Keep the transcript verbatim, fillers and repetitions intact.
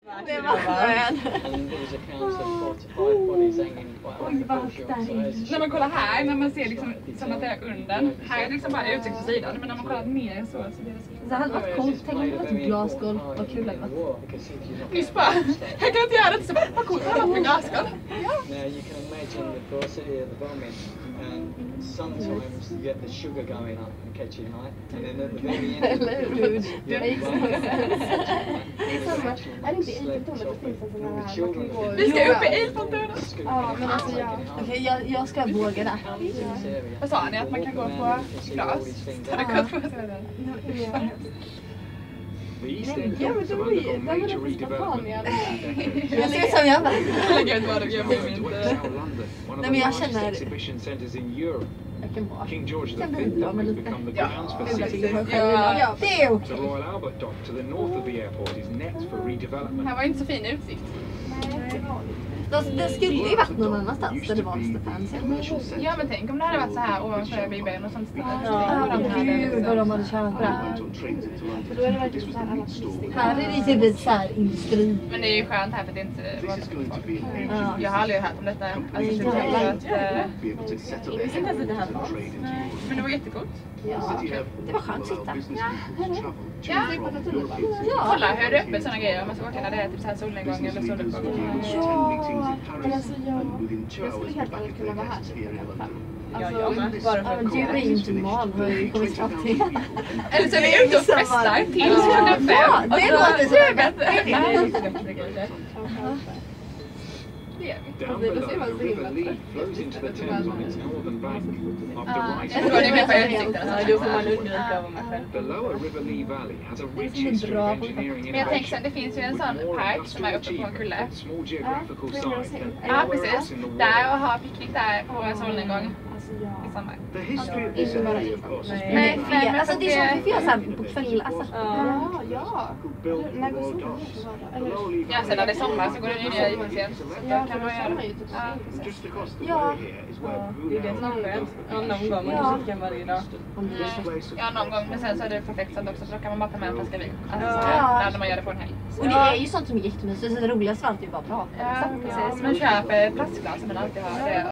Det var skönt. När man kollar här, när man ser liksom som att det är under. Här är liksom bara utsikt på sidan, men när man kollar ner så så blir det så. Det hade varit coolt. Tänk om det var typ glasgolv. Vad kul det var. Just bara, jag kan inte göra det så bara, vad coolt det har varit med glasgolv. Sometimes you get the sugar going up and catching high, and then at the very end of Det makes no sense. Det är samma. Är det inte i Eiffeltornet det finns en sån här... Vi ska upp i Eiffeltornet. Ja, men alltså jag... Okej, jag, jag ska våga det. Vad sa ni? Att man kan gå på glas? Har du gått på det? Ja, men det var ju... Det var den första planen. Jag ser ut som jag bara. Lägg ut vad du gör med min... Nej, men jag känner... Jag kan bara... King George Jag kan the Fifth bidra med has lite. become the Ja, grounds for det city blir life. Ja, det är The okej. Royal Albert Dock to the north of the airport is next for redevelopment. Här var inte så fin utsikt. Det skulle ju varit någon annanstans där det var så fancy. Ja, men tänk om det hade varit så här ovanför Big Ben och sånt ställe. Ja, gud vad de hade tjänat på det. För då är det verkligen så här alla turister. Här är det typ ett så här industri. Men det är ju skönt här för att det inte var så mycket folk. Ja. Jag har aldrig hört om detta. Alltså, jag tror att, äh, Visste inte ens att det här var. men det var jättecoolt. Ja, det var skönt att sitta. Ja, Ja. kolla hur det är öppet sådana grejer. Om man ska åka när det är typ så här solnedgång eller soluppgång. Ja, men alltså jag, jag skulle helt ärligt kunna vara här typ klockan fem. Alltså, bara för att Du är ju inte man, har ju kommit fram till. Eller så är vi ute och festar till klockan fem. Ja, det låter så bättre. Down below, the River Lee flows into the Thames on its northern bank. After Jag tror det är mer på utsikten. Ja, då får man utnyttja av mig själv. the lower River Lee Valley has a rich history of engineering Men jag tänker sen, innovation. det finns ju en sån park som är uppe på en kulle. Small geographical size than Ja, anywhere precis. else in the Där world. och ha picknick där på en solnedgång Alltså jag... i sommar. The history of this area, of course, has been Nej, Nej, alltså det är som vi gör såhär på kvällen. Alltså. Ja, ja. built När the går Royal solen Docks. ut och The Eller? lower Lee Ja, sen när det är sommar så går den ju ner i museet. Ja, kan för man då göra. kör man ju typ Ja. så. Just across the Ja. way here is where Det är det som är skönt. Ja, någon gång. Man kanske inte kan varje dag. this place of Ja, någon gång. Men sen så är det perfekt sätt också. Så då kan man bara ta med en flaska vin. Alltså så Ja. här, när man gör det på en helg. Och det är ju sånt som är jättemysigt. Så det roligaste av allt är ju bara bra. Ja, precis. Men köp eh, plastglas som man alltid har det